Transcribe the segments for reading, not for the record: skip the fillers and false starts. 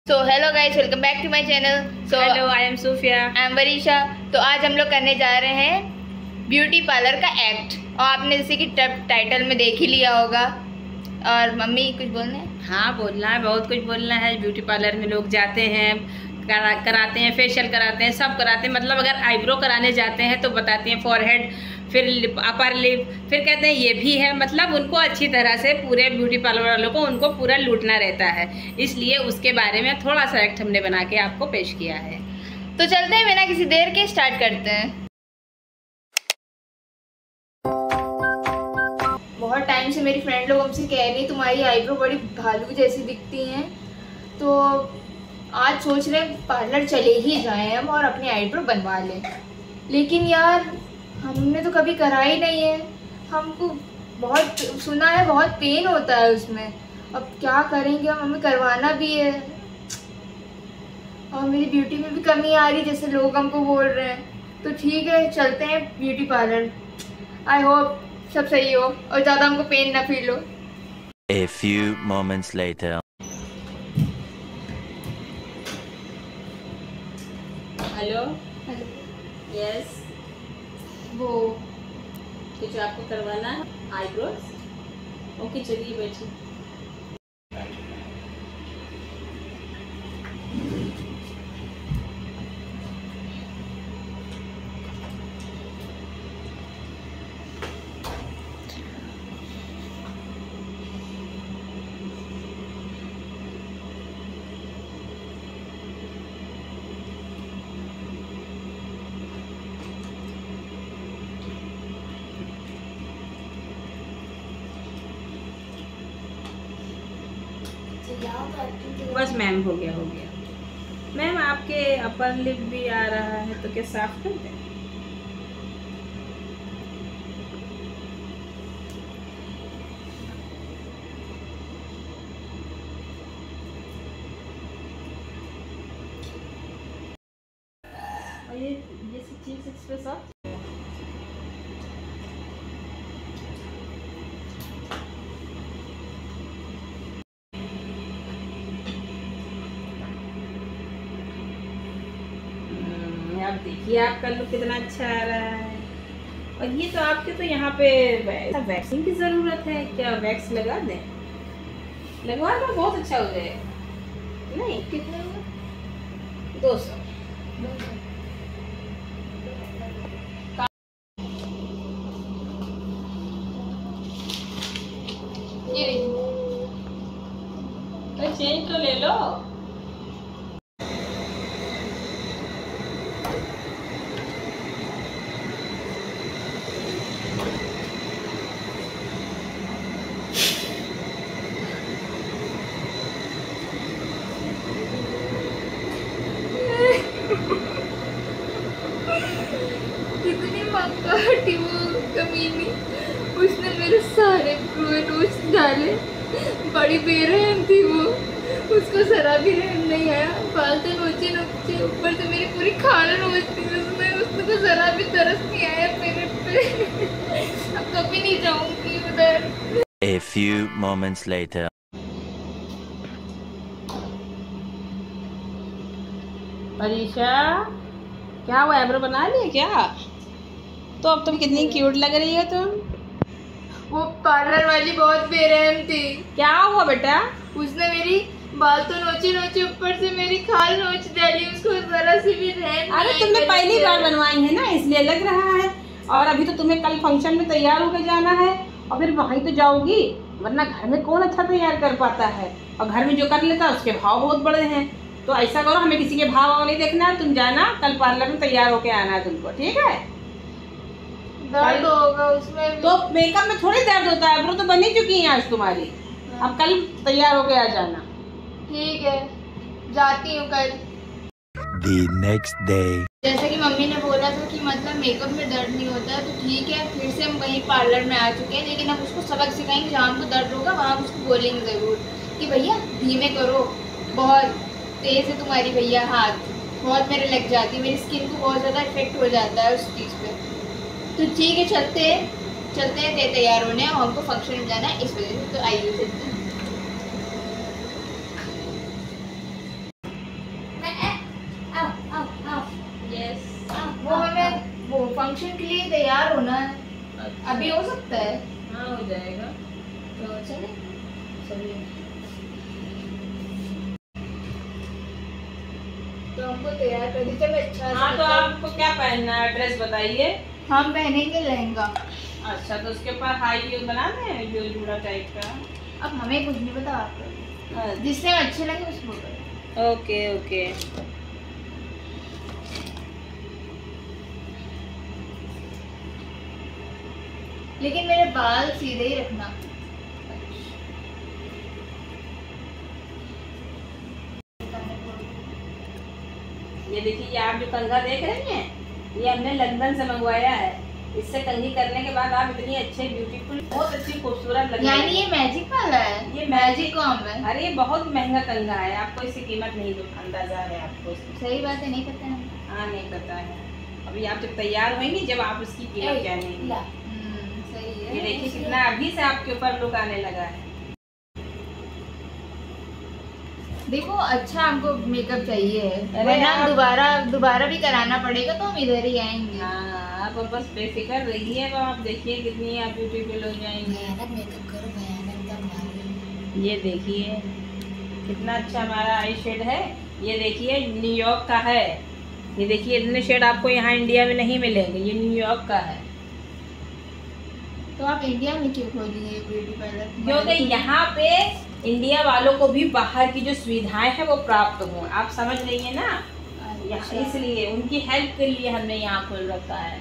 So hello guys, welcome back to my channel. So hello, I am Sufiya. I am Varisha. तो आज हम लोग करने जा रहे हैं ब्यूटी पार्लर का एक्ट। और आपने जैसे कि टाइटल में देख ही लिया होगा। और मम्मी कुछ बोलना है? हाँ, बोलना है, बहुत कुछ बोलना है। ब्यूटी पार्लर में लोग जाते हैं, कराते हैं, फेशियल कराते हैं, सब कराते हैं। मतलब अगर आईब्रो कराने जाते हैं तो बताते हैं फॉरहेड, फिर लिप, अपर लिप, फिर कहते हैं ये भी है। मतलब उनको अच्छी तरह से पूरे ब्यूटी पार्लर वालों को उनको पूरा लूटना रहता है। इसलिए उसके बारे में थोड़ा सा एक्ट हमने बना के आपको पेश किया है। तो चलते हैं, बिना किसी देर के स्टार्ट करते हैं। बहुत टाइम से मेरी फ्रेंड लोग हमसे कह रही तुम्हारी आईब्रो बड़ी भालू जैसी दिखती हैं। तो आज सोच रहे हैं पार्लर चले ही जाएं हम और अपनी आईब्रो बनवा लें। लेकिन यार हमने तो कभी करा ही नहीं है। हमको बहुत सुना है बहुत पेन होता है उसमें। अब क्या करेंगे हम, हमें करवाना भी है। और मेरी ब्यूटी में भी कमी आ रही जैसे लोग हमको बोल रहे हैं। तो ठीक है, चलते हैं ब्यूटी पार्लर। आई होप सब सही हो और ज़्यादा हमको पेन ना फील हो। A few moments later. Hello, yes, वो कुछ आपको करवाना है आईब्रोज? ओके, चलिए बैठिए। बस मैम, हो गया हो गया। मैम, आपके अपर लिप भी आ रहा है, तो क्या साफ कर दें? और ये चीज इस पे साफ। आप देखिए आपका लुक कितना अच्छा आ रहा है। और ये तो आपके तो यहाँ पे वैक्सिंग की जरूरत है। क्या वैक्स लगा दें? लगवा लो, बहुत अच्छा हो जाएगा। नहीं, कितना 200। ये तो चेंज तो ले लो। कितनी मक्कारी वो कमीनी। उसने मेरे सारे नोट्स डाले। बड़ी बेरहम थी वो। उसको जरा भी रहम नहीं आया। फालतू नोचे नोचे, ऊपर से मेरी पूरी खाल नोच दी उसने। उसको जरा भी तरस नहीं आया मेरे पे। अब कभी नहीं जाऊंगी उधर। A few moments later. परीक्षा, क्या वो आईब्रो बना लिया क्या? तो अब तुम कितनी क्यूट लग रही हो तुम। वो पार्लर वाली बहुत बेरहम थी। क्या हुआ बेटा? उसने मेरी बाल तो नोचे नोचे, ऊपर से मेरी खाल नोच डाली। उसको जरा सी भी रहम अरे नहीं तुमने आई पहली मेरे बार पे। बनवाई है ना, इसलिए लग रहा है। और अभी तो तुम्हें कल फंक्शन में तैयार होकर जाना है और फिर वहीं तो जाओगी। वरना घर में कौन अच्छा तैयार कर पाता है, और घर में जो कर लेता है उसके भाव बहुत बड़े हैं। तो ऐसा करो, हमें किसी के भाव नहीं देखना है। तुम जाना कल पार्लर में, तैयार होके आना है तुमको, ठीक है? दर्द होगा उसमें भी। तो मेकअप में थोड़ी दर्द होता है, आईब्रो तो बन ही चुकी है आज तुम्हारी। अब कल तैयार होके आ जाना। ठीक है, जाती हूँ कल। The next day. जैसा कि मम्मी ने बोला था कि मतलब मेकअप में दर्द नहीं होता है, तो ठीक है। फिर से हम वहीं पार्लर में आ चुके हैं। लेकिन हम उसको सबक सिखाएंगे। जहाँ हमको दर्द होगा वहाँ हम उसको बोलेंगे ज़रूर कि भैया धीमे करो, बहुत तेज़ है तुम्हारी भैया हाथ, बहुत मेरे लग जाती है, मेरी स्किन को बहुत ज़्यादा इफेक्ट हो जाता है उस चीज़ पे। तो ठीक है, चलते हैं तैयार होने, और हमको फंक्शन में जाना है इस वजह से। तो आइए चलते हैं। अभी हो सकता है? हाँ हो जाएगा। तो चले। चलिए। तो हमको तैयार कर दीजिए अच्छा सा। हाँ तो आपको क्या पहनना है, ड्रेस बताइए। हम पहनेंगे लहंगा। अच्छा तो उसके ऊपर हाई बना दें जो जूड़ा टाइप का। अब हमें कुछ नहीं पता, आप करो जिससे अच्छे लगे उसको करो। Okay okay. लेकिन मेरे बाल सीधे ही रखना। ये देखिए, ये आप जो कंघा देख रही हैं, ये हमने लंदन से मंगवाया है। इससे कंघी करने के बाद आप इतनी अच्छे ब्यूटीफुल, बहुत अच्छी खूबसूरत लगेगी। यानी ये मैजिक वाला है? ये मैजिक कॉम है। अरे ये बहुत महंगा कंघा है, आपको इसकी कीमत नहीं अंदाजा है आपको। सही बात है, नहीं पता है। हाँ नहीं पता है। अभी आप जब तैयार होंगी जब आप उसकी कीमत जानेंगी। सही है। ये देखिए कितना अभी से आपके ऊपर लुक आने लगा है। देखो अच्छा हमको मेकअप चाहिए है, अरे वरना आप- दोबारा भी कराना पड़ेगा तो हम इधर ही आएंगे। हाँ आप बस बेफिक्र रहिए, तो आप देखिए कितनी आप ब्यूटीफुल हो जाएंगी। भयानक मेकअप करो, भयानक एकदम। ये देखिए कितना अच्छा हमारा आई शेड है। ये देखिए न्यूयॉर्क का है। ये देखिए इतने शेड आपको यहाँ इंडिया में नहीं मिलेंगे, ये न्यूयॉर्क का है। तो आप इंडिया में क्यों खोलिए ब्यूटी पार्लर? क्योंकि यहाँ पे इंडिया वालों को भी बाहर की जो सुविधाएं हैं वो प्राप्त हों, आप समझ रही हैं ना। अच्छा। इसलिए उनकी हेल्प के लिए हमने यहाँ खोल रखा है।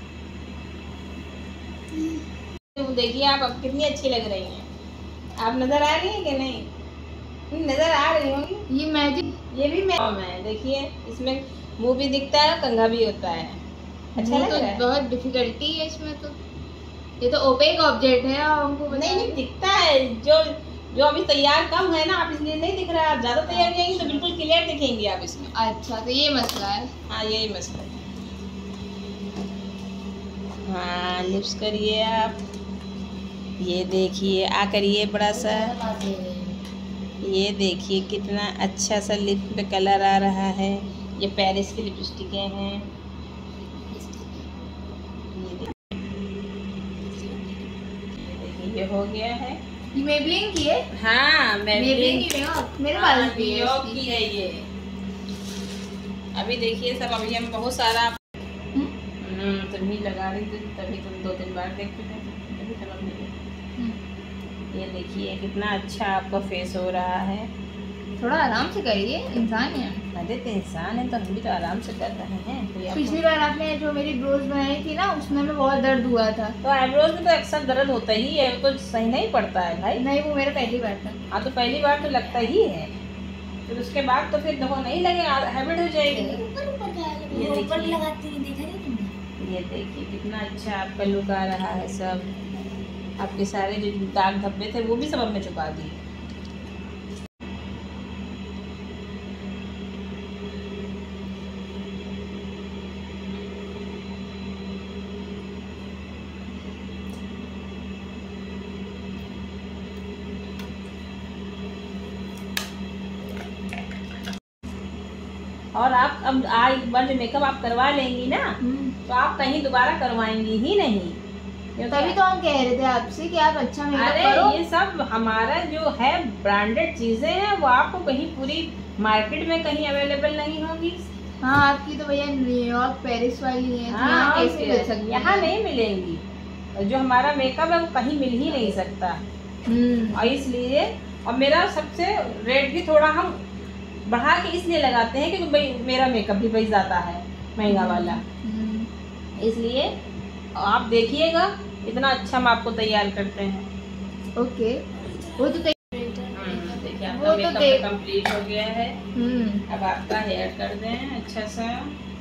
तो देखिए आप अब कितनी अच्छी लग रही हैं। आप नजर आ रही हैं कि नहीं? नजर आ रही होंगी। ये मैजिक, ये भी मैं देखिए इसमें मुंह भी दिखता है, कंघा भी होता है। अच्छा लग तो रहा है। बहुत डिफिकल्टी है इसमें तो। ये तो ओपेक ऑब्जेक्ट है, हमको नहीं नहीं दिखता है, जो अभी तैयार कम है ना, आप इसलिए नहीं दिख रहा है। आप ज्यादा तैयार जाएंगी तो बिल्कुल क्लियर दिखेंगी आप इसमें। अच्छा तो ये मसला है। हाँ यही मसला है। हाँ लिप्स करिए आप। ये देखिए आ करिए बड़ा सा। ये देखिए कितना अच्छा सा लिप पे कलर आ रहा है। ये पेरिस की लिपस्टिकें हैं। ये देखिए ये हो गया है। ये मेबलिन की है? हाँ मेबलिन की है, मेरे पास भी है न्यूयॉर्क उसकी। की है ये। अभी देखिए सब अभी हम बहुत सारा तुम ही लगा रही थी, तभी तुम 2-3 बार देखते थे, तभी समझ नहीं गई। ये देखिए कितना अच्छा आपका फेस हो रहा है। थोड़ा आराम से करिए, इंसान है। अरे तो इंसान है तो हम भी तो आराम से कर रहे हैं। कोई आपको- पिछली बार आपने जो मेरी ब्रोज बनाई थी ना, उसमें में बहुत दर्द हुआ था। तो आईब्रोज में तो अक्सर दर्द होता ही है, वो तो सही नहीं पड़ता है भाई। नहीं वो मेरा पहली बार था। हाँ तो पहली बार तो लगता ही है, फिर उसके बाद तो फिर देखो नहीं लगेगा, हैबिट हो जाएगी। ये देखिए कितना अच्छा आपका लुक आ रहा है। सब आपके सारे जो दाग धब्बे थे वो भी सब हमने छुपा दिए। और आप अब एक बार जो मेकअप आप करवा लेंगी ना, तो आप कहीं दोबारा करवाएंगी ही नहीं। तभी तो हम कह रहे थे आपसे कि आप अच्छा मेकअप अरे करो। ये सब हमारा जो है ब्रांडेड चीजें हैं, वो आपको कहीं पूरी मार्केट में कहीं अवेलेबल नहीं होगी। हाँ आपकी तो भैया न्यूयॉर्क पेरिस वाली है, तो यहाँ हाँ कैसे मिल सकती है? यहाँ नहीं मिलेंगी। जो हमारा मेकअप है वो कहीं मिल ही नहीं सकता। और इसलिए, और मेरा सबसे रेट भी थोड़ा हम बढ़ा के इसलिए लगाते हैं क्योंकि भाई मेरा मेकअप भी भाई ज़्यादा है महंगा वाला, इसलिए आप देखिएगा इतना अच्छा हम आपको तैयार करते हैं। ओके वो तो देखिए वो आपका तो मेकअप देख- कंप्लीट हो गया है। अब आपका हेयर कर दें अच्छा सा।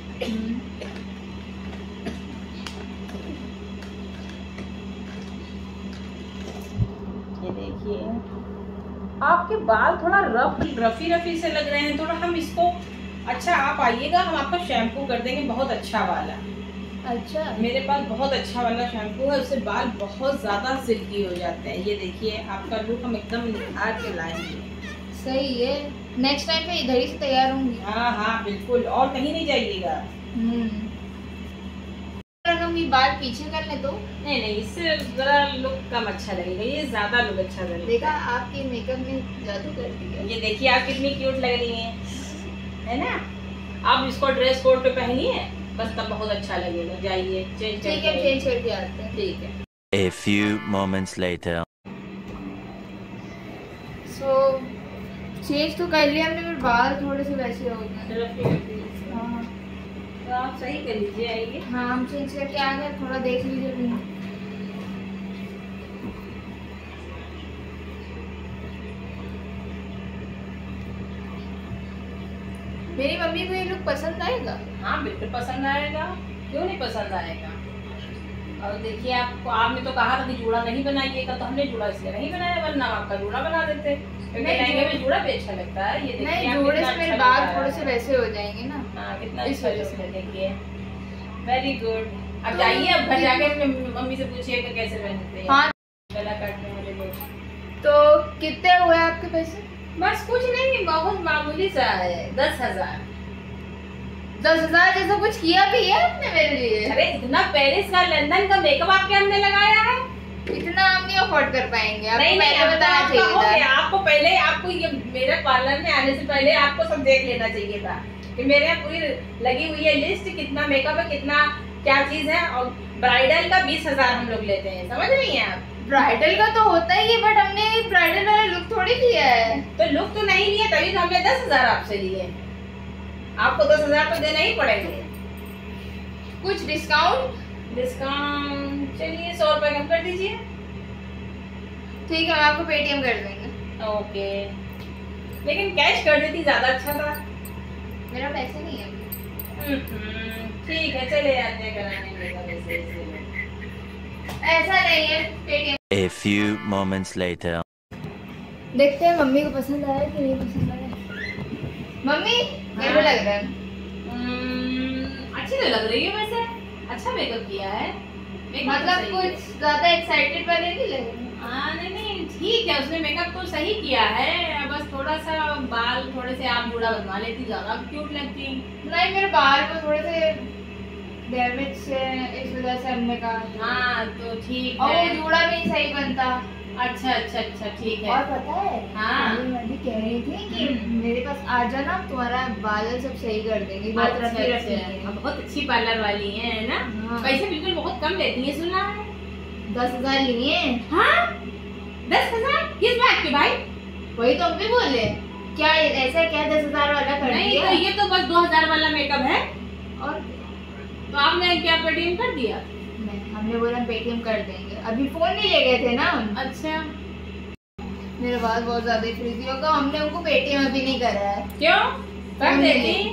ये देखिए आपके बाल थोड़ा रफी से लग रहे हैं, थोड़ा हम इसको, अच्छा आप आइएगा हम आपका शैम्पू कर देंगे बहुत अच्छा वाला। अच्छा मेरे पास बहुत अच्छा वाला शैम्पू है, उससे बाल बहुत ज़्यादा सिल्की हो जाते हैं। ये देखिए आपका लुक हम एकदम निखार के लाएंगे। सही है, नेक्स्ट टाइम पे इधर ही से तैयार होंगी। हाँ हाँ बिल्कुल, और कहीं नहीं जाइएगा। रंग हम अभी बाल पीछे कर ले तो। नहीं नहीं, इससे जरा लुक कम अच्छा लगेगा, ये ज्यादा लुक अच्छा लगेगा। देखा आपके मेकअप में जादू कर दिया। ये देखिए आप कितनी क्यूट लग रही हैं, है ना। आप इसको ड्रेस कोड पे पहनिए बस, तब बहुत अच्छा लगेगा। जाइए चेंज ठीक है, चेंज करके आते हैं। ठीक है। A few moments later. So change तो कर लिया हमने, पर बाल थोड़े से वैसे हो गए। हाँ तो आप सही कर लीजिए, आइए। हाँ हम चेंज करके आ गए, थोड़ा देख लीजिए भी। मेरी मम्मी को ये लुक पसंद आएगा? हाँ बिल्कुल पसंद आएगा, क्यों नहीं पसंद आएगा। और देखिए आपने तो कहा था कि जूड़ा नहीं बनाइएगा, तो हमने जूड़ा इसलिए नहीं बनाया, वरना आपका जूड़ा बना देते, क्योंकि लहंगे में जूड़ा भी अच्छा लगता है। ये देखिए नहीं, जोड़े से मेरे बाल थोड़े से वैसे हो जाएंगे ना। हाँ कितना अच्छा लगेंगे। Very good. अब जाइए, अब घर जाके मम्मी से पूछिएगा कैसे पहनते हैं। हाँ गला काटने वाले लोग। तो कितने हुए आपके पैसे? बस कुछ नहीं, बहुत मामूली सा है, 10,000। 10,000 जैसा कुछ किया भी है आपने मेरे लिए? अरे इतना पेरिस का लंदन का मेकअप आपके हमने लगाया है, इतना हम नहीं अफोर्ड कर पाएंगे। आपको नहीं नहीं, पहले बताना चाहिए था। आपको पहले, आपको ये मेरे पार्लर में आने से पहले आपको सब देख लेना चाहिए था कि मेरे यहाँ पूरी लगी हुई है लिस्ट, कितना मेकअप है, कितना क्या चीज है। और ब्राइडल का 20,000 हम लोग लेते हैं, समझ रही हैं आप। ब्राइडल का तो होता ही है, बट हमने ब्राइडल वाला लुक थोड़ी लिया है। तो लुक तो नहीं लिया, तभी तो हमने 10,000 आपसे लिए। आपको 10,000 तो देना ही पड़ेंगे। कुछ डिस्काउंट? डिस्काउंट चलिए 100 रुपए कम कर दीजिए। ठीक है, हम आपको पेटीएम कर देंगे। ओके, लेकिन कैश कर देती ज्यादा अच्छा था। मेरा पैसे नहीं है। ठीक है, चले आते हैं कराने में। ऐसा नहीं है, Paytm. A few moments later. देखते हैं मम्मी को पसंद आया कि नहीं पसंद आया। मम्मी कैसा लग रहा है? अच्छी तो लग रही है वैसे, अच्छा मेकअप किया है। मतलब कुछ ज्यादा एक्साइटेड वाले नहीं लग रहे? हाँ नहीं नहीं ठीक है, उसने मेकअप तो सही किया है, बस थोड़ा सा बाल थोड़े से आप जूड़ा बनवा लेती, ज्यादा क्यूट लगती। नहीं, मेरे बाल को थोड़े से डैमेज से, इस वजह से हमने कहा। हाँ तो ठीक और है। वो जूड़ा भी सही बनता। अच्छा अच्छा अच्छा ठीक है। और पता है, हाँ मैं भी कह रही थी कि मेरे पास आ जाना, तुम्हारा बाल सब सही कर देंगे। बहुत अच्छा रफी अच्छा, बहुत अच्छी पार्लर वाली है ना। हाँ। पैसे बिल्कुल बहुत कम लेती है, सुना है। 10,000 लिए। हाँ 10,000 किस बात के भाई? वही तो हम भी बोले, क्या ऐसा क्या 10,000 वाला कर नहीं दिया? तो ये तो बस 2,000 वाला मेकअप है। और तो आपने क्या पेटीएम कर दिया? नहीं, हमने बोला पेटीएम कर देंगे, अभी फोन नहीं ले गए थे ना हम। अच्छा मेरे बाल बहुत ज्यादा ही फ्रीजी होगा, हमने उनको पेटीएम अभी नहीं करा है। क्यों कर फोन देती? नहीं-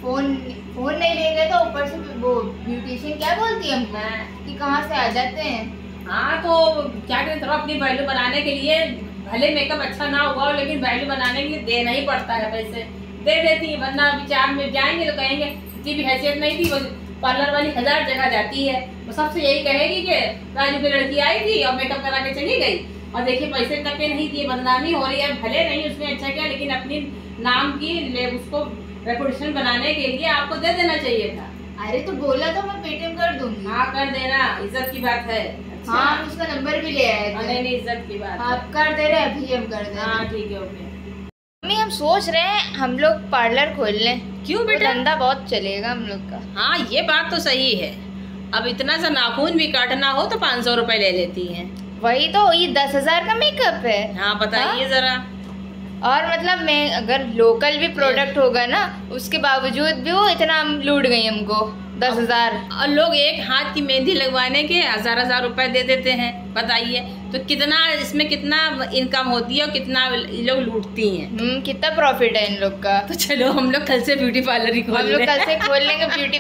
फोन नहीं ले गए, तो ऊपर से वो ब्यूटिशियन क्या बोलती है हमको कि कहाँ से आ जाते हैं। हाँ तो क्या करें, थोड़ा अपनी वैल्यू बनाने के लिए, भले मेकअप अच्छा ना हुआ हो, लेकिन वैल्यू बनाने के लिए देना ही पड़ता है पैसे। दे देती है, वरना विचार में जाएंगे तो कहेंगे इतनी भी हैसियत नहीं थी। वो पार्लर वाली 1000 जगह जाती है, वो सबसे यही कहेगी कि राजू की लड़की आई थी और मेकअप करा के चली गई, और देखिए पैसे तक के नहीं दिए, बदनामी हो रही है। भले नहीं उसने अच्छा किया, लेकिन अपनी नाम की उसको रेपुटेशन बनाने के लिए आपको दे देना चाहिए था। अरे तो बोला तो मैं पेटीएम कर दूंगी। हाँ कर देना, इज्जत की बात है। अच्छा। हाँ, हम उसका नंबर भी ले आए थे। नहीं इज्जत की बात है। आप कर दे रहे, अभी हम कर दे रहे। हाँ ठीक है ओके। मम्मी हम सोच रहे हैं हम लोग पार्लर खोल लें। क्यों बेटा? धंधा बहुत चलेगा हम लोग का। हाँ ये बात तो सही है, अब इतना सा नाखून भी काटना हो तो 500 रुपए ले लेती हैं। वही तो, ये 10,000 का मेकअप है। हाँ बताइए जरा। और मतलब मैं अगर लोकल भी प्रोडक्ट होगा ना, उसके बावजूद भी वो इतना हम लूट गई हमको 10,000। और लोग एक हाथ की मेहंदी लगवाने के 1000 रुपए दे देते हैं, बताइए तो कितना इसमें कितना इनकम होती है और कितना ये लोग लूटती हैं। कितना प्रॉफिट है इन लोग का। तो चलो हम लोग कल से ब्यूटी पार्लर ही हम खोल लोग कल से खोल लेंगे ब्यूटी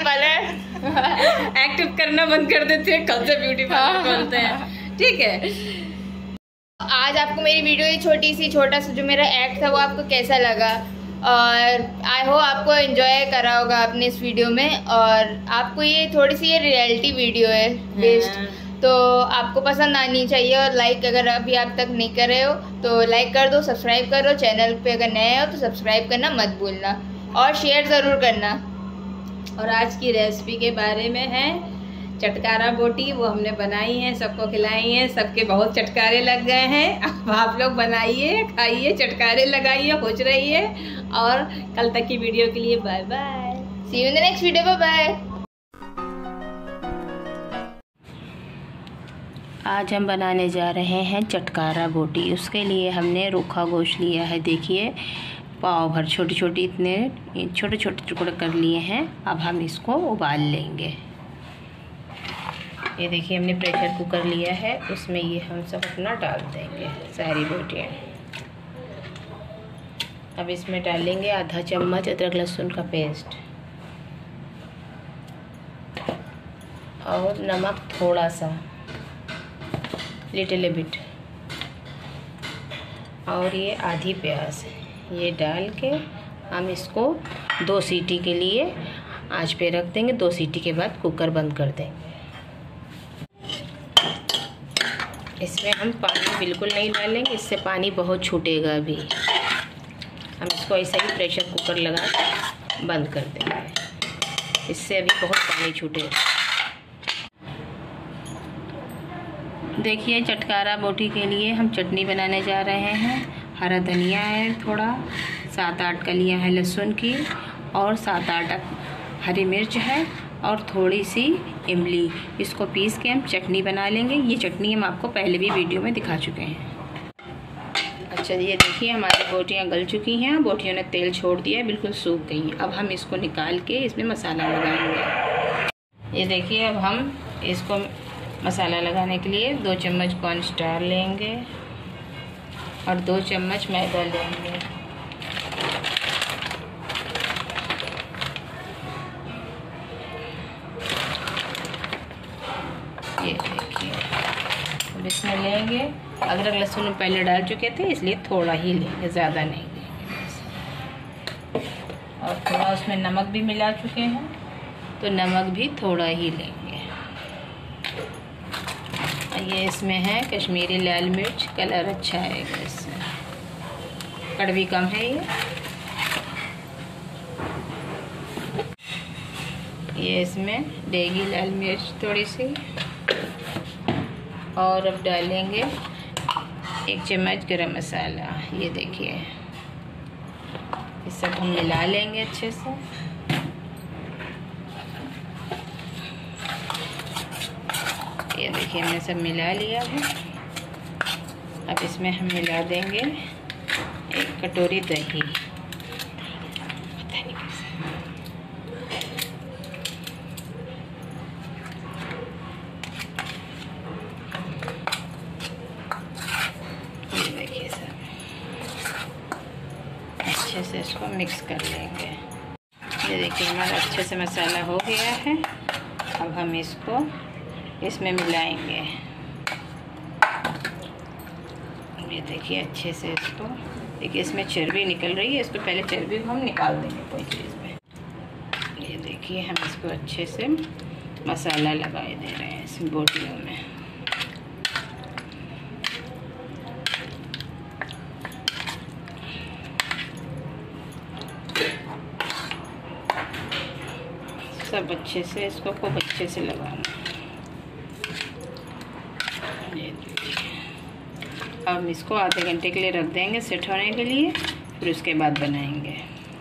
पार्लर। एक्टिव करना बंद कर देते हैं, कल से ब्यूटी पार्लर खोलते हैं, ठीक है। आज आपको मेरी वीडियो छोटा सा जो मेरा एक्ट था वो आपको कैसा लगा, और आई होप आपको एंजॉय करा होगा आपने इस वीडियो में। और आपको ये थोड़ी सी ये रियलिटी वीडियो है बेस्ड, तो आपको पसंद आनी चाहिए। और लाइक अगर अभी आप तक नहीं कर रहे हो तो लाइक कर दो, सब्सक्राइब करो, चैनल पे अगर नए हो तो सब्सक्राइब करना मत भूलना, और शेयर ज़रूर करना। और आज की रेसिपी के बारे में है चटकारा बोटी वो हमने बनाई है, सबको खिलाई है, सबके बहुत चटकारे लग गए हैं। अब आप लोग बनाइए, खाइए, चटकारे लगाइए, खुश रहिए। और कल तक की वीडियो के लिए bye bye, see you in the next video, bye bye. आज हम बनाने जा रहे हैं चटकारा बोटी। उसके लिए हमने रूखा गोश्त लिया है, देखिए पाव भर छोटी छोटी, इतने छोटे छोटे टुकड़े कर लिए हैं। अब हम इसको उबाल लेंगे। ये देखिए हमने प्रेशर कुकर लिया है, उसमें ये हम सब अपना डाल देंगे सारी बोटियाँ। अब इसमें डालेंगे आधा चम्मच अदरक लहसुन का पेस्ट और नमक थोड़ा सा, लिटिल बिट, और ये आधी प्याज। ये डाल के हम इसको 2 सीटी के लिए आंच पे रख देंगे। 2 सीटी के बाद कुकर बंद कर देंगे। इसमें हम पानी बिल्कुल नहीं डालेंगे, इससे पानी बहुत छूटेगा अभी। हम इसको ऐसे ही प्रेशर कुकर लगा बंद कर देंगे, इससे अभी बहुत पानी छूटेगा। देखिए चटकारा बोटी के लिए हम चटनी बनाने जा रहे हैं। हरा धनिया है थोड़ा, 7-8 कलियां हैं लहसुन की, और 7-8 हरी मिर्च है, और थोड़ी सी इमली। इसको पीस के हम चटनी बना लेंगे। ये चटनी हम आपको पहले भी वीडियो में दिखा चुके हैं। अच्छा ये देखिए हमारी बोटियां गल चुकी हैं, बोटियों ने तेल छोड़ दिया है, बिल्कुल सूख गई हैं। अब हम इसको निकाल के इसमें मसाला लगाएंगे। ये देखिए अब हम इसको मसाला लगाने के लिए 2 चम्मच कॉर्नस्टार्च लेंगे और 2 चम्मच मैदा लेंगे। ये देखिए अब इसमें लेंगे, अदरक लहसुन पहले डाल चुके थे इसलिए थोड़ा ही लेंगे, ज़्यादा नहीं लेंगे। और थोड़ा उसमें नमक भी मिला चुके हैं तो नमक भी थोड़ा ही लेंगे। ये इसमें है कश्मीरी लाल मिर्च, कलर अच्छा आएगा इससे, कड़वी कम है ये इसमें देगी लाल मिर्च थोड़ी सी, और अब डालेंगे 1 चम्मच गरम मसाला। ये देखिए ये सब हम मिला लेंगे अच्छे से। ये देखिए हमने सब मिला लिया है। अब इसमें हम मिला देंगे 1 कटोरी दही। ये देखिए सब अच्छे से इसको मिक्स कर लेंगे। ये देखिए हमारा अच्छे से मसाला हो गया है। अब हम इसको इसमें मिलाएंगे। ये देखिए अच्छे से इसको, देखिए इसमें चर्बी निकल रही है, इसको पहले चर्बी को हम निकाल देंगे कोई चीज़ में। ये देखिए हम इसको अच्छे से मसाला लगाए दे रहे हैं इस बोटियों में। सब अच्छे से इसको खूब अच्छे से लगाना। अब इसको आधे घंटे के लिए रख देंगे सेट होने के लिए, फिर उसके बाद बनाएंगे।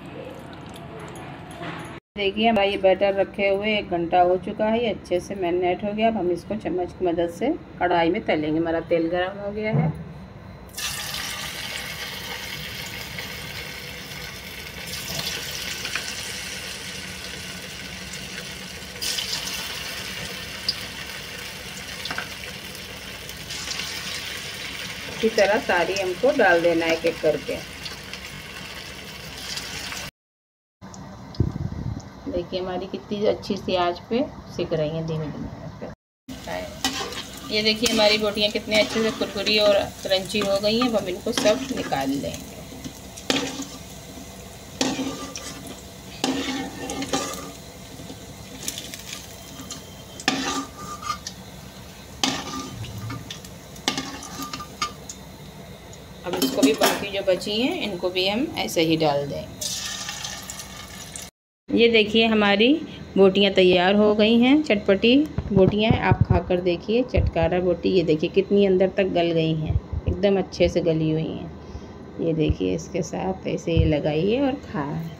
देखिए हमारा ये बैटर रखे हुए 1 घंटा हो चुका है, ये अच्छे से मैरिनेट हो गया। अब हम इसको चम्मच की मदद से कढ़ाई में तलेंगे। हमारा तेल गर्म हो गया है। इसी तरह सारी हमको डाल देना है एक-एक करके। देखिए हमारी कितनी अच्छी सी आंच पे सिक रही हैं धीमे धीमे। ये देखिए हमारी बोटियाँ कितने अच्छे से कुरकुरी और क्रंची हो गई हैं। अब हम इनको सब निकाल लेंगे। अब इसको भी बाकी जो बची हैं इनको भी हम ऐसे ही डाल देंगे। ये देखिए हमारी बोटियाँ तैयार हो गई हैं, चटपटी बोटियाँ आप खाकर देखिए। चटकारा बोटी ये देखिए कितनी अंदर तक गल गई हैं, एकदम अच्छे से गली हुई हैं। ये देखिए इसके साथ ऐसे ये लगाइए और खाएं।